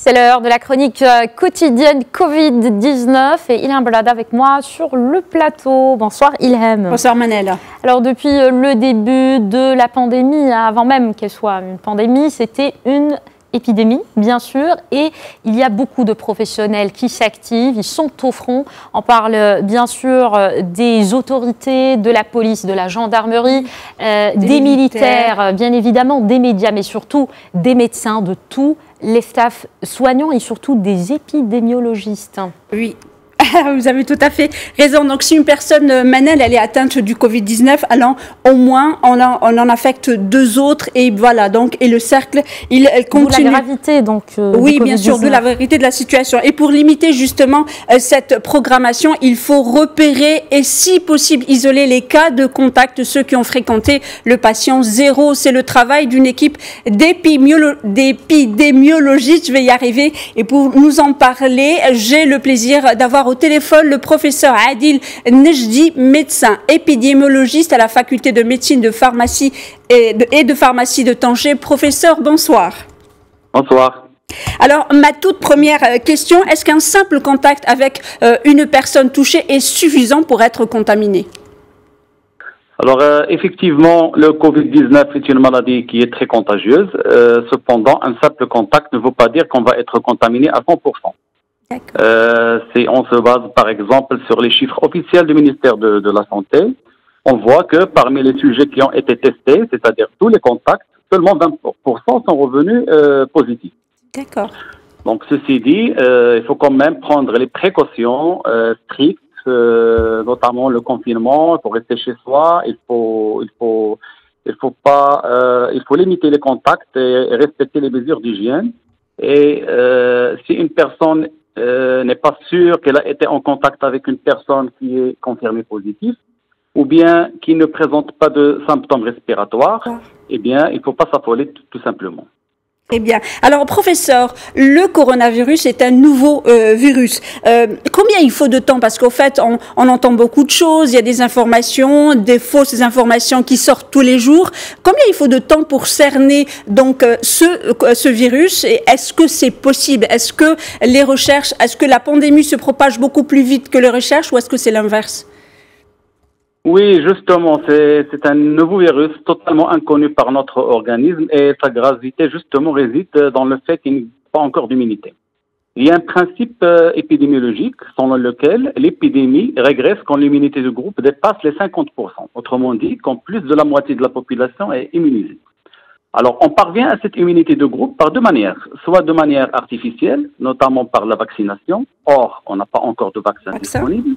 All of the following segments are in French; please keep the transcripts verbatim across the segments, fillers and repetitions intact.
C'est l'heure de la chronique quotidienne covid dix-neuf et Ilham Blada avec moi sur le plateau. Bonsoir Ilham. Bonsoir Manel. Alors depuis le début de la pandémie, avant même qu'elle soit une pandémie, c'était une épidémie, bien sûr, et il y a beaucoup de professionnels qui s'activent, ils sont au front. On parle bien sûr des autorités, de la police, de la gendarmerie, euh, des, des militaires, militaires, bien évidemment, des médias, mais surtout des médecins, de tous les staffs soignants et surtout des épidémiologistes. Oui. Vous avez tout à fait raison. Donc, si une personne, Manel, elle est atteinte du covid dix-neuf, alors au moins, on en, on en affecte deux autres. Et voilà, donc, et le cercle, il elle continue. D'où la gravité, donc. Euh, oui, bien sûr, de la gravité de la situation. Et pour limiter justement euh, cette programmation, il faut repérer et, si possible, isoler les cas de contact, ceux qui ont fréquenté le patient zéro. C'est le travail d'une équipe d'épidémiolo- d'épidémiologistes. Je vais y arriver. Et pour nous en parler, j'ai le plaisir d'avoir au téléphone le professeur Adil Nejdi, médecin épidémiologiste à la faculté de médecine de pharmacie et de, et de pharmacie de Tanger. Professeur, bonsoir. Bonsoir. Alors, ma toute première question, est-ce qu'un simple contact avec euh, une personne touchée est suffisant pour être contaminé? Alors, euh, effectivement, le covid dix-neuf est une maladie qui est très contagieuse. Euh, cependant, un simple contact ne veut pas dire qu'on va être contaminé à cent pour cent. Euh, c'est, on se base par exemple sur les chiffres officiels du ministère de, de la Santé. On voit que parmi les sujets qui ont été testés, c'est-à-dire tous les contacts, seulement vingt pour cent sont revenus euh, positifs. D'accord. Donc ceci dit, euh, il faut quand même prendre les précautions euh, strictes, euh, notamment le confinement. Il faut rester chez soi. Il faut, il faut, il faut pas, euh, il faut limiter les contacts et, et respecter les mesures d'hygiène. Et euh, si une personne Euh, n'est pas sûr qu'elle a été en contact avec une personne qui est confirmée positive ou bien qui ne présente pas de symptômes respiratoires, eh bien, il ne faut pas s'affoler tout, tout simplement. Très bien. Alors, professeur, le coronavirus est un nouveau euh, virus. Euh, combien il faut de temps? Parce qu'au fait, on, on entend beaucoup de choses, il y a des informations, des fausses informations qui sortent tous les jours. Combien il faut de temps pour cerner donc euh, ce, euh, ce virus? Et est-ce que c'est possible? Est-ce que les recherches, est-ce que la pandémie se propage beaucoup plus vite que les recherches ou est-ce que c'est l'inverse? Oui, justement, c'est, c'est un nouveau virus totalement inconnu par notre organisme et sa gravité, justement, réside dans le fait qu'il n'y a pas encore d'immunité. Il y a un principe euh, épidémiologique selon lequel l'épidémie régresse quand l'immunité du groupe dépasse les cinquante pour cent. Autrement dit, quand plus de la moitié de la population est immunisée. Alors, on parvient à cette immunité de groupe par deux manières. Soit de manière artificielle, notamment par la vaccination. Or, on n'a pas encore de vaccin disponible.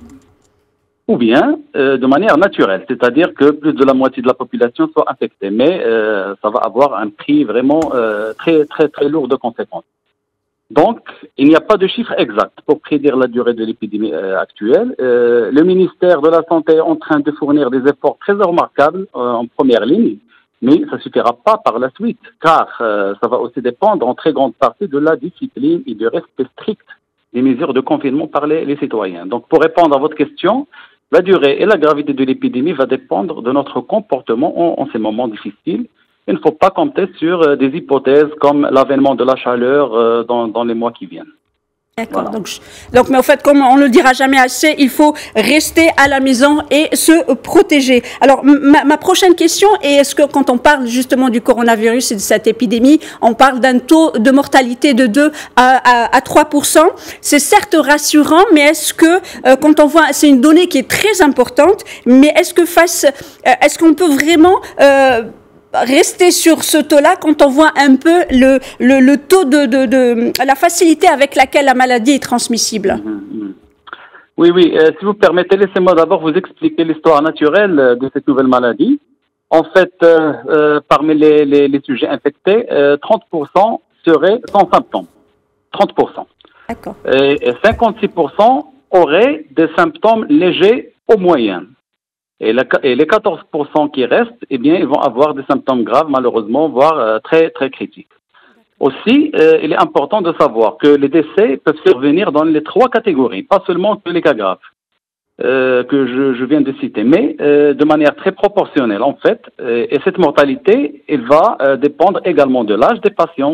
Ou bien euh, de manière naturelle, c'est-à-dire que plus de la moitié de la population soit infectée. Mais euh, ça va avoir un prix vraiment euh, très, très, très lourd de conséquences. Donc, il n'y a pas de chiffre exact pour prédire la durée de l'épidémie euh, actuelle. Euh, le ministère de la Santé est en train de fournir des efforts très remarquables euh, en première ligne, mais ça ne suffira pas par la suite, car euh, ça va aussi dépendre en très grande partie de la discipline et du respect strict des mesures de confinement par les, les citoyens. Donc, pour répondre à votre question, la durée et la gravité de l'épidémie va dépendre de notre comportement en, en ces moments difficiles. Il ne faut pas compter sur euh, des hypothèses comme l'avènement de la chaleur euh, dans, dans les mois qui viennent. D'accord. Voilà. Donc, donc, mais en fait, comme on ne le dira jamais assez, il faut rester à la maison et se protéger. Alors, ma, ma prochaine question est, est-ce que quand on parle justement du coronavirus et de cette épidémie, on parle d'un taux de mortalité de deux à trois pour cent. C'est certes rassurant, mais est-ce que, euh, quand on voit, c'est une donnée qui est très importante, mais est-ce que face, euh, est-ce qu'on peut vraiment, euh, rester sur ce taux-là quand on voit un peu le, le, le taux de, de, de la facilité avec laquelle la maladie est transmissible? Mmh. Oui, oui. Euh, si vous permettez, laissez-moi d'abord vous expliquer l'histoire naturelle de cette nouvelle maladie. En fait, euh, euh, parmi les, les, les sujets infectés, euh, trente pour cent seraient sans symptômes. trente pour cent. D'accord. Et, et cinquante-six pour cent auraient des symptômes légers ou moyens. Et, la, et les quatorze pour cent qui restent, eh bien, ils vont avoir des symptômes graves, malheureusement, voire euh, très, très critiques. Aussi, euh, il est important de savoir que les décès peuvent survenir dans les trois catégories, pas seulement que les cas graves euh, que je, je viens de citer, mais euh, de manière très proportionnelle, en fait. Euh, et cette mortalité, elle va euh, dépendre également de l'âge des patients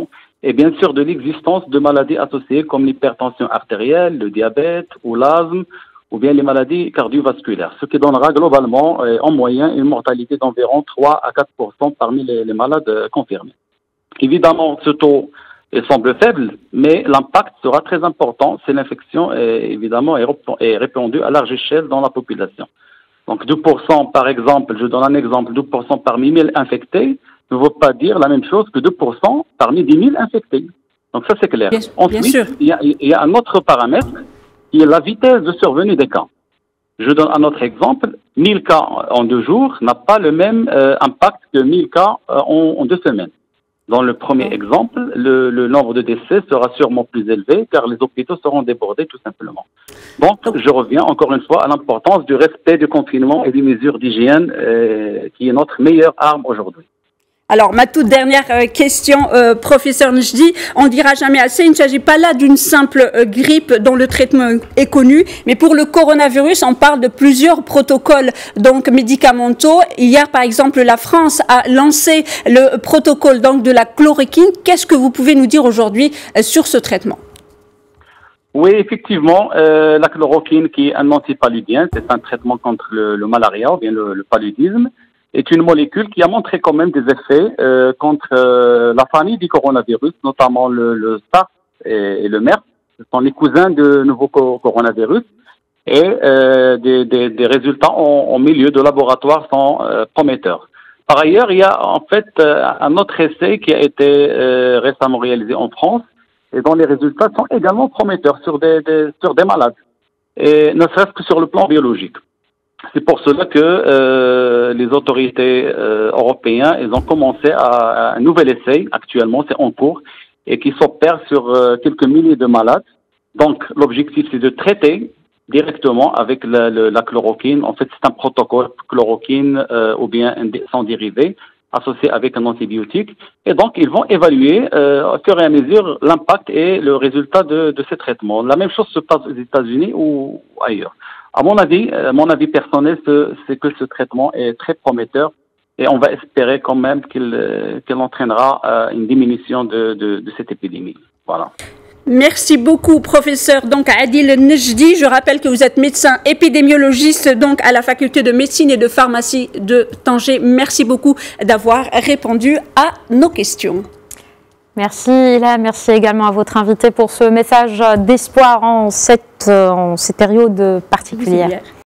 et bien sûr de l'existence de maladies associées comme l'hypertension artérielle, le diabète ou l'asthme, ou bien les maladies cardiovasculaires, ce qui donnera globalement, euh, en moyenne, une mortalité d'environ trois à quatre pour cent parmi les, les malades euh, confirmés. Évidemment, ce taux il semble faible, mais l'impact sera très important si l'infection est, évidemment est, est répandue à large échelle dans la population. Donc deux pour cent par exemple, je donne un exemple, deux pour cent parmi mille infectés ne veut pas dire la même chose que deux pour cent parmi dix mille infectés. Donc ça c'est clair. Bien, Ensuite, bien sûr. Il, y a, il y a un autre paramètre qui est la vitesse de survenue des cas. Je donne un autre exemple, mille cas en deux jours n'a pas le même euh, impact que mille cas euh, en, en deux semaines. Dans le premier exemple, le, le nombre de décès sera sûrement plus élevé car les hôpitaux seront débordés tout simplement. Donc, je reviens encore une fois à l'importance du respect du confinement et des mesures d'hygiène euh, qui est notre meilleure arme aujourd'hui. Alors, ma toute dernière euh, question, euh, professeur Nejdi, on ne dira jamais assez, il ne s'agit pas là d'une simple euh, grippe dont le traitement est connu, mais pour le coronavirus, on parle de plusieurs protocoles donc médicamentaux. Hier, par exemple, la France a lancé le protocole donc de la chloroquine. Qu'est-ce que vous pouvez nous dire aujourd'hui euh, sur ce traitement? Oui, effectivement, euh, la chloroquine qui est un antipaludien, c'est un traitement contre le, le malaria ou bien le, le paludisme, est une molécule qui a montré quand même des effets euh, contre euh, la famille du coronavirus, notamment le, le SARS et, et le MERS. Ce sont les cousins de nouveau coronavirus. Et euh, des, des, des résultats en, en milieu de laboratoire sont euh, prometteurs. Par ailleurs, il y a en fait euh, un autre essai qui a été euh, récemment réalisé en France et dont les résultats sont également prometteurs sur des, des, sur des malades, et ne serait-ce que sur le plan biologique. C'est pour cela que euh, les autorités euh, européennes elles ont commencé à, à un nouvel essai, actuellement c'est en cours, et qui s'opère sur euh, quelques milliers de malades. Donc l'objectif c'est de traiter directement avec la, la, la chloroquine. En fait c'est un protocole chloroquine euh, ou bien son dérivé associé avec un antibiotique. Et donc ils vont évaluer euh, au fur et à mesure l'impact et le résultat de, de ces traitements. La même chose se passe aux États-Unis ou ailleurs. À mon avis, euh, mon avis personnel, c'est que ce traitement est très prometteur et on va espérer quand même qu'il euh, qu'il entraînera euh, une diminution de, de, de cette épidémie. Voilà. Merci beaucoup, professeur donc Adil Nejdi. Je rappelle que vous êtes médecin épidémiologiste donc à la faculté de médecine et de pharmacie de Tanger. Merci beaucoup d'avoir répondu à nos questions. Merci Hila, merci également à votre invité pour ce message d'espoir en cette, en cette période particulière.